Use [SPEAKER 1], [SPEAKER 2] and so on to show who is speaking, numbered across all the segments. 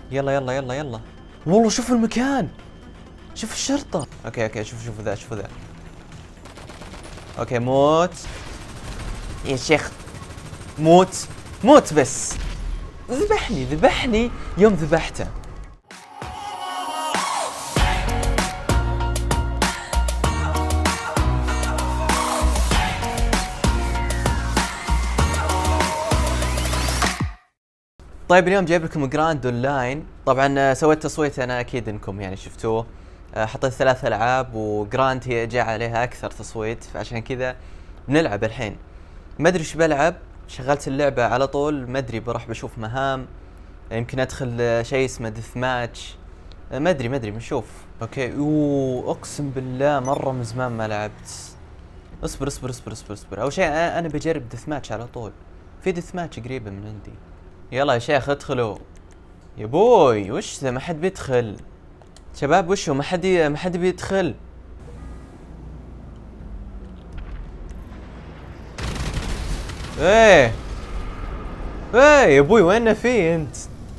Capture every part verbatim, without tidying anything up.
[SPEAKER 1] يلا يلا يلا يلا. والله شوف المكان، شوف الشرطة. اوكي اوكي شوف شوف ذا شوف ذا. اوكي موت يا شيخ، موت موت بس. ذبحني ذبحني يوم ذبحته. طيب اليوم جايب لكم جراند اونلاين. طبعا سويت تصويت انا، اكيد انكم يعني شفتوه. حطيت ثلاث العاب وجراند هي جاء عليها اكثر تصويت، فعشان كذا بنلعب الحين. ما ادري ايش بلعب، شغلت اللعبه على طول، ما ادري بروح بشوف مهام، يمكن ادخل شيء اسمه ديث ماتش، ما ادري ما ادري بنشوف. اوكي اوه اقسم بالله مره من زمان ما لعبت. اصبر اصبر اصبر اصبر اصبر. اول شيء انا بجرب ديث ماتش على طول، في ديث ماتش قريبه من عندي. يلا يا شيخ ادخلوا يا بوي. وش ذا ما حد بيدخل شباب؟ وشو ما حد ما حد بيدخل؟ ايه ايه يا ابوي وين في انت؟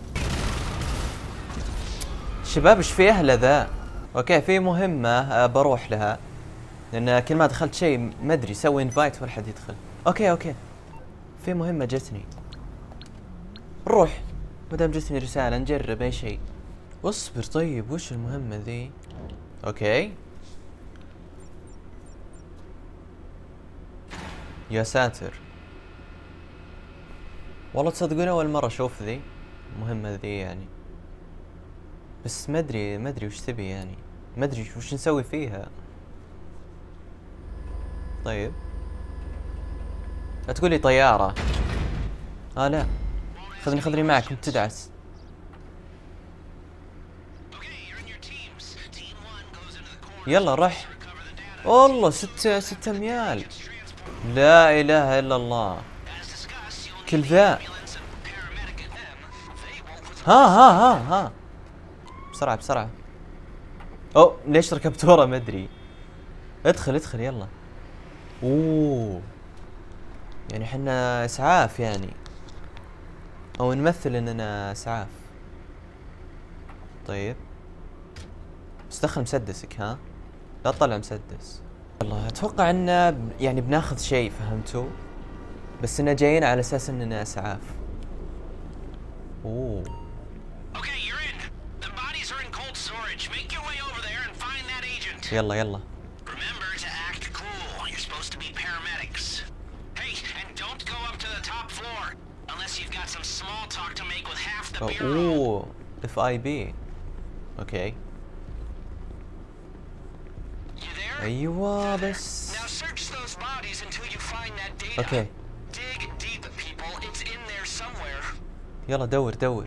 [SPEAKER 1] شباب ايش في اهله ذا؟ اوكي في مهمة أه بروح لها، لان كل ما دخلت شيء ما ادري سوي انفايت ولا حد يدخل. اوكي اوكي في مهمة جتني، نروح مادام جتني رسالة نجرب اي شيء. اصبر طيب وش المهمة ذي؟ اوكي يا ساتر، والله تصدقون اول مرة اشوف ذي المهمة ذي يعني، بس ما ادري ما ادري وش تبي يعني، ما ادري وش نسوي فيها. طيب لا تقول لي طيارة. اه لا خذني خذني معك انت تدعس. يلا رح. والله ستة ستة اميال، لا اله الا الله. كل ذا ها ها ها ها بسرعة بسرعة. اوه ليش ركبت ورا ما ادري. ادخل ادخل يلا. اوه يعني حنا اسعاف يعني، او نمثل اننا اسعاف. طيب بس دخل مسدسك ها، لا تطلع مسدس. والله اتوقع انه يعني بناخذ شيء فهمتوا، بس اننا جايين على اساس اننا اسعاف. اوه يلا يلا. اوه اف اي بي. اوكي ايوه بس اوكي يلا دور دور.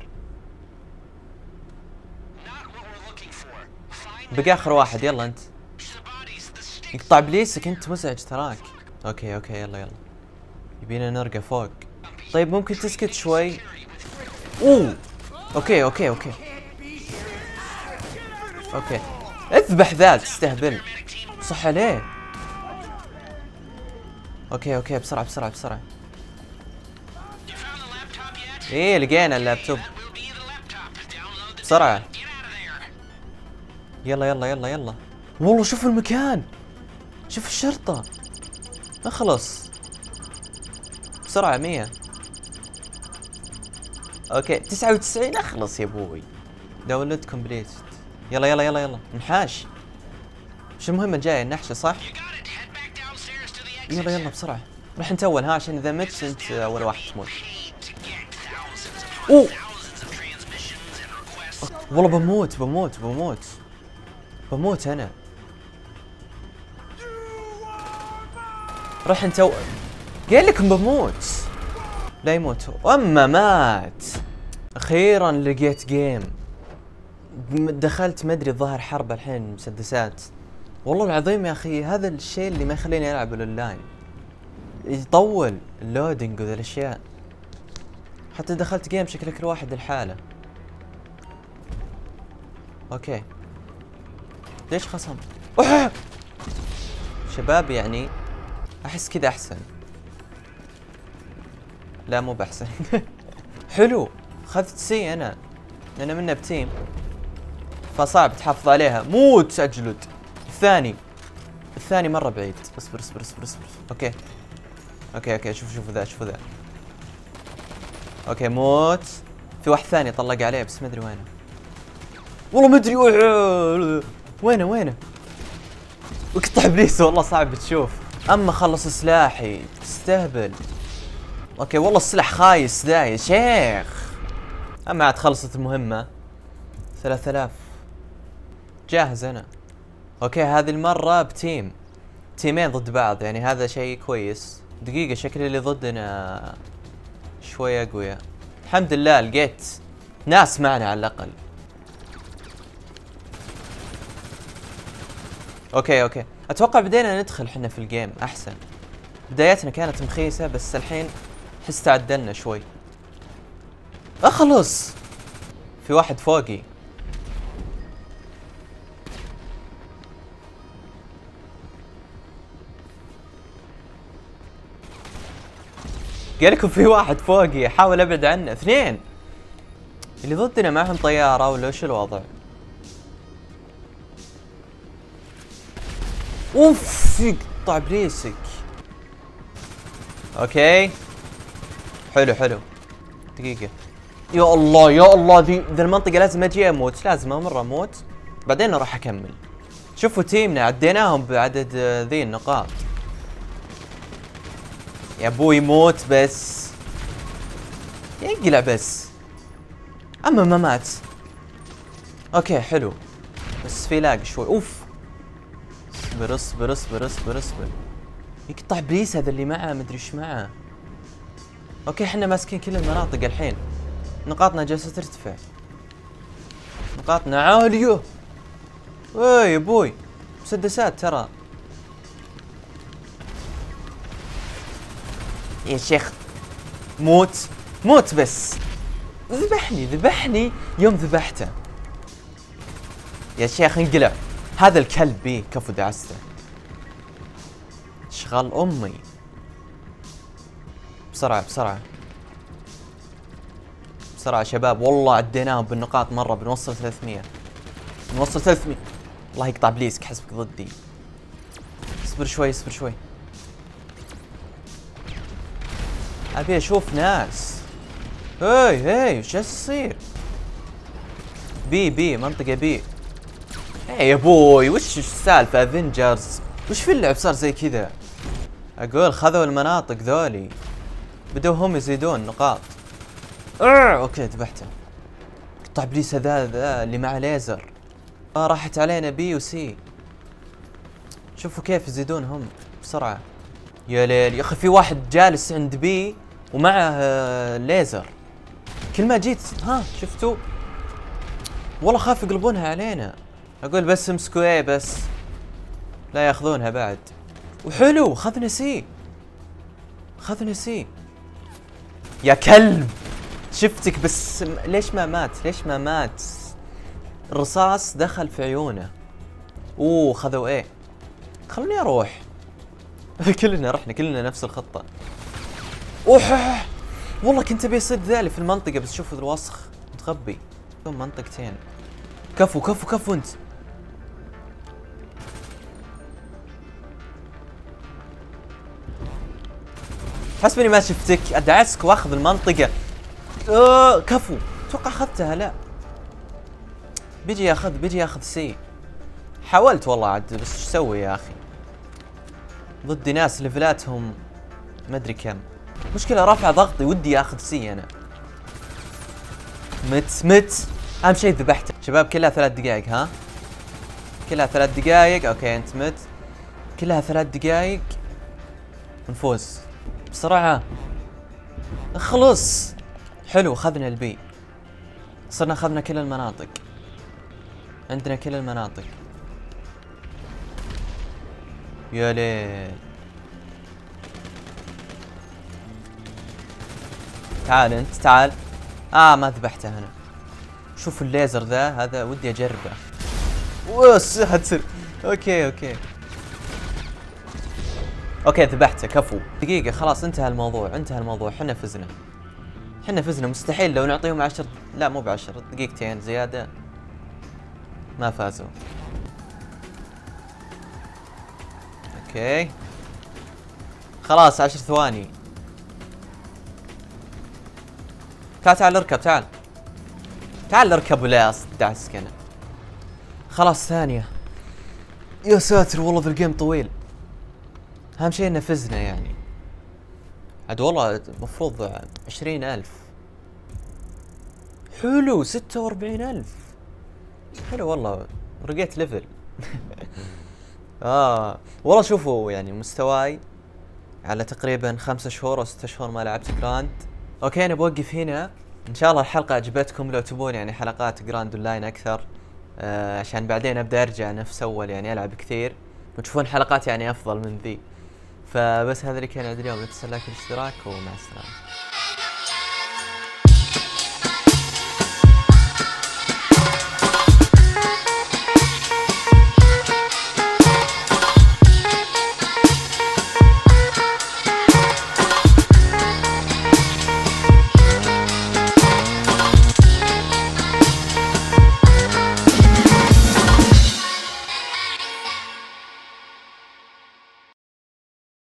[SPEAKER 1] بقى اخر واحد يلا انت. يقطع بليسك انت مزعج تراك. اوكي اوكي يلا يلا يبينا نرقى فوق. طيب ممكن تسكت شوي؟ اوه اوكي اوكي اوكي اوكي اذبح ذا تستهبل صح عليه. اوكي اوكي بسرعة بسرعة بسرعة. ايه لقينا اللابتوب بسرعة. يلا يلا يلا يلا. والله شوف المكان، شوف الشرطة. اخلص بسرعة. مية اوكي تسعة وتسعين. اخلص يا ابوي. داونلود كومبليت. يلا يلا يلا يلا نحاش. شو المهمة الجاية؟ النحشة صح؟ يلا يلا بسرعة راح انت اول ها، عشان اذا مت انت اول واحد تموت. اوه والله بموت بموت بموت بموت انا. راح انت و... قايل لكم بموت. لا يموت اما مات. اخيرا لقيت جيم. دخلت ما ادري الظاهر حرب الحين مسدسات. والله العظيم يا اخي هذا الشيء اللي ما يخليني العب الاونلاين، يطول اللودينج وذا الاشياء. حتى دخلت جيم شكلك الواحد الحالة. اوكي ليش خصم؟ أوه! شباب يعني احس كذا احسن. لا مو باحسن. حلو اخذت سي انا. لأن منا بتيم فصعب تحافظ عليها. موت أجلد. الثاني الثاني مرة بعيد. اصبر اصبر اصبر اصبر. اوكي اوكي اوكي شوف شوف ذا شوف ذا. اوكي موت. في واحد ثاني طلق عليه بس ما ادري وينه. والله ما ادري وينه وينه. اقطع ابليس والله صعب تشوف. اما خلص سلاحي تستهبل. اوكي والله السلاح خايس ذا يا شيخ. اما عاد خلصت المهمة. ثلاثة آلاف جاهز انا. اوكي هذه المرة بتيم تيمين ضد بعض يعني هذا شيء كويس. دقيقة شكل اللي ضدنا شوية اقوياء. الحمد لله لقيت ناس معنا على الاقل. اوكي اوكي اتوقع بدينا ندخل حنا في الجيم احسن. بدايتنا كانت مخيسة بس الحين حس تعدلنا شوي. اخلص في واحد فوقي. قال لكم في واحد فوقي احاول ابعد عنه. اثنين اللي ضدنا معهم طيارة ولا وش الوضع؟ اوف يقطع ابليسك. اوكي حلو حلو. دقيقة يا الله يا الله ذي ذي المنطقة لازم اجي اموت. لازم مرة اموت بعدين راح اكمل. شوفوا تيمنا عديناهم بعدد ذي النقاط. يا ابوي موت بس يقلع بس. اما ما مات. اوكي حلو بس في لاج شوي. اوف اصبر اصبر اصبر اصبر اصبر. يقطع ابليس هذا اللي معه مدري ايش معه. اوكي احنا ماسكين كل المناطق الحين. نقاطنا جالسة ترتفع. نقاطنا عالية. اي يا ابوي مسدسات ترى. يا شيخ موت موت بس. ذبحني ذبحني يوم ذبحته. يا شيخ انقلع. هذا الكلب بيه كفو دعسته. شغال امي. بسرعة بسرعة بسرعة شباب والله عديناهم بالنقاط مرة. بنوصل ثلاثمية بنوصل ثلاثمية. الله يقطع ابليسك حسبك ضدي. اصبر شوي اصبر شوي. ابي اشوف ناس. هاي هاي وش يصير؟ بي بي منطقة بي. اي يا ابوي وش السالفة افنجرز؟ وش في اللعب صار زي كذا؟ اقول خذوا المناطق ذولي بدوا هم يزيدون نقاط. اه اوكي ذبحته. قطع ابليس هذا ذا اللي معه ليزر. آه راحت علينا بي وسي. شوفوا كيف يزيدون هم بسرعة. يا ليل يا اخي في واحد جالس عند بي ومعه آه ليزر. كل ما جيت ها شفتوا والله خاف يقلبونها علينا. اقول بس امسكوا ايه بس لا ياخذونها بعد. وحلو خذنا سي خذنا سي. يا كلب شفتك بس ليش ما مات ليش ما مات؟ الرصاص دخل في عيونه. اوه خذوا ايه. خلوني اروح. كلنا رحنا كلنا نفس الخطة. اوه والله كنت ابي يصيد ذالي في المنطقة بس شوفوا الوسخ متخبي. منطقتين. كفو كفو كفو انت. حسبني ما شفتك ادعسك واخذ المنطقة. اوه كفو اتوقع اخذتها. لا بيجي ياخذ بيجي ياخذ سي. حاولت والله عاد بس ايش اسوي يا اخي؟ ضدي ناس ليفلاتهم ما ادري كم. مشكلة رافع ضغطي ودي اخذ سي انا. مت مت اهم شيء ذبحته. شباب كلها ثلاث دقائق ها؟ كلها ثلاث دقائق. اوكي انت مت. كلها ثلاث دقائق نفوز بسرعة. خلص حلو اخذنا البي. صرنا اخذنا كل المناطق. عندنا كل المناطق. يا ليل. تعال انت تعال. اه ما ذبحته انا. شوف الليزر ذا هذا ودي اجربه. وساتر. اوكي اوكي اوكي ذبحته كفو. دقيقة خلاص انتهى الموضوع انتهى الموضوع. حنا فزنا احنا فزنا مستحيل لو نعطيهم عشر، لا مو بعشر دقيقتين زيادة ما فازوا. اوكي خلاص عشر ثواني. تعال تعال اركب، تعال تعال اركب ولا دعسك انا. خلاص ثانية. يا ساتر والله ذا الجيم طويل. اهم شيء انه فزنا يعني. عاد والله المفروض عشرين الف. حلو ستة واربعين الف. حلو والله رقيت ليفل. اه والله شوفوا يعني مستواي على تقريبا خمسة شهور او ستة شهور ما لعبت جراند. اوكي انا بوقف هنا. ان شاء الله الحلقة عجبتكم. لو تبون يعني حلقات جراند اونلاين اكثر آه عشان بعدين ابدا ارجع نفس اول يعني العب كثير وتشوفون حلقات يعني افضل من ذي. فبس هذا اللي كان عندي اليوم. لا تنسوا اللايك والاشتراك ومع السلامة.